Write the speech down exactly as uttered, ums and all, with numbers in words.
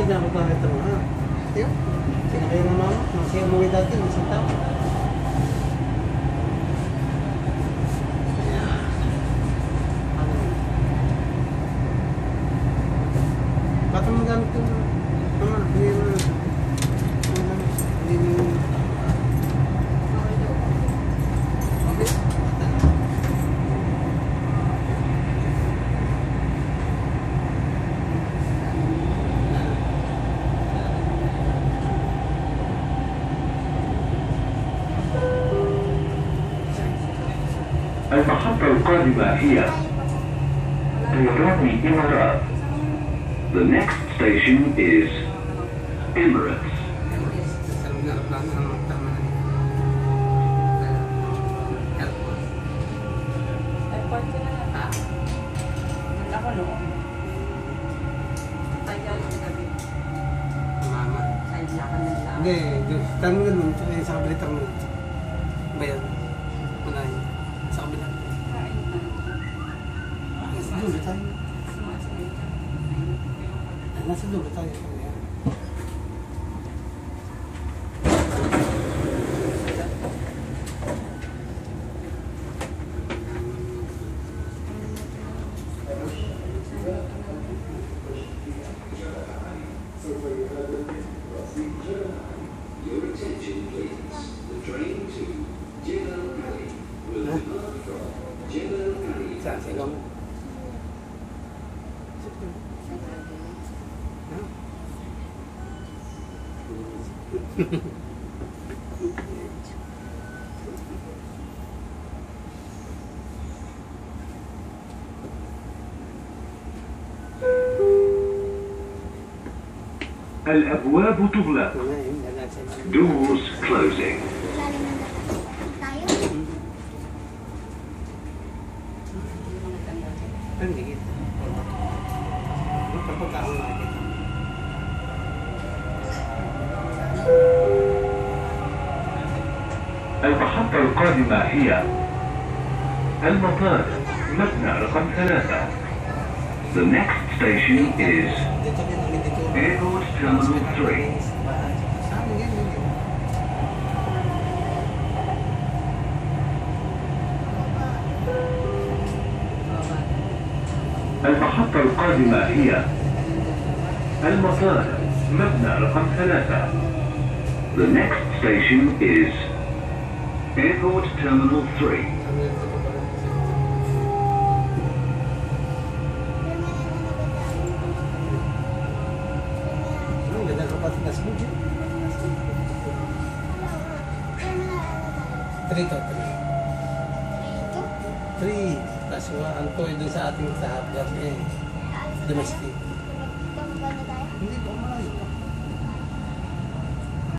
dyan ako nakita mo na. Tiyo, sinakay ng mama. Nang siya umuwi dati, isang tao. Ba't ang magamit ko na? Mama, hindi mo na. Hindi mo na. المحطة القادمة هي طيران الإمارات. The next station is Emirates. Hindi, terminal mo, sa kabila terminal. Bayan. Manahin. Sa kabila. Nasa dulo tayo. Nasa dulo tayo. Your attention, please. The train to Jebel Ali will depart from Jebel Ali. Saan? Sa ikaw mo? الأبواب تغلق. Doors closing. المحطة القادمة هي المطار مبنى رقم ثلاثة. The next station is Airport Terminal three. المحطة القادمة هي المطار مبنى رقم ثلاثة. The next station is Airport Terminal three. Three to three. Three. Tapos ang toy dun sa ating sa hapgat eh. Domestic.